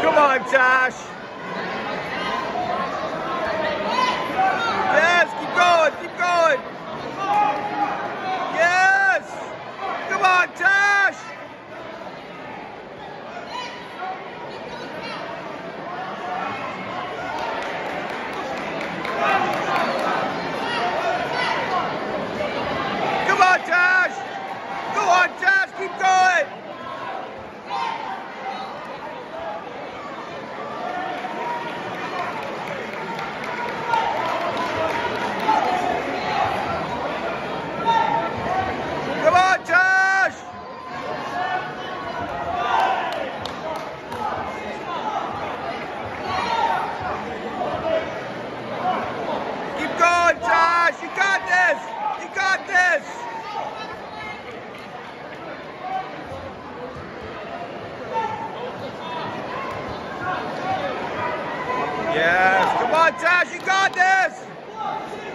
Come on, Josh. Yes, keep going, keep going. Yes. Come on, Josh. Come on, Josh. Go on, Josh, keep going. Come on, Josh! Keep going, Josh! You got this! You got this! Yes! Come on, Josh! You got this!